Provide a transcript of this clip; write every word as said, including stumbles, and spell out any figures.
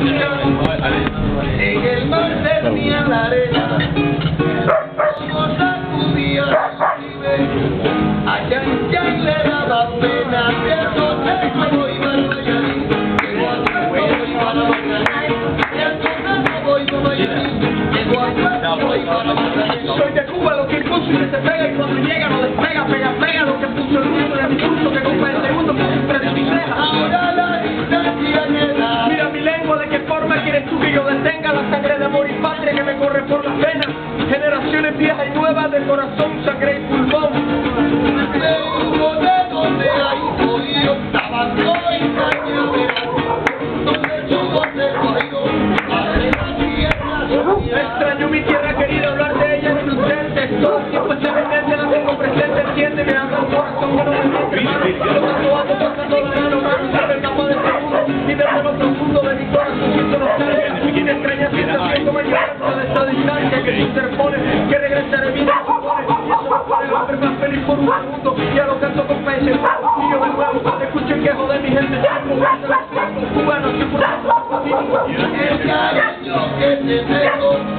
En el mar tenía la arena, no sacudía allá en Chay le daba pena, cierto tengo y Barbayaní, llegó a Puerto y Barbayaní, cierto tengo y Barbayaní, llegó a Puerto y Barbayaní. Soy de Cuba, lo que impuso y que se pega y cuando llega no despega, pega, pega lo que puso el mundo de mi curso, que compra el segundo que siempre de mi ceja. Ahora la distancia queda. Mira mi lengua, de qué forma quieres tú que yo detenga la sangre de amor y patria que me corre por las venas. Generaciones viejas y nuevas de corazón, sangre y pulmón. De donde hay un jodido tabaco y cañaveral, donde yo voy jodido, padre la tierra. Extraño mi tierra querida, hablar de ella es inocente. Todo el tiempo esta evidencia la tengo presente, entiende, me anda el corazón que no me miente, hermano. Lo paso ando pasando la mano, mano, se me escapa de este mundo, y desde lo profundo de mi corazón siento nostalgia. Una extraña sensación como el llanto de esta distancia que se interpone, que regresaré bien se supone, y eso me pone el hombre más feliz por un segundo, y a lo canto con pecho, y yo de nuevo, escucho el quejo de mi gente, cubanos que por tanto, el cariño que te tengo.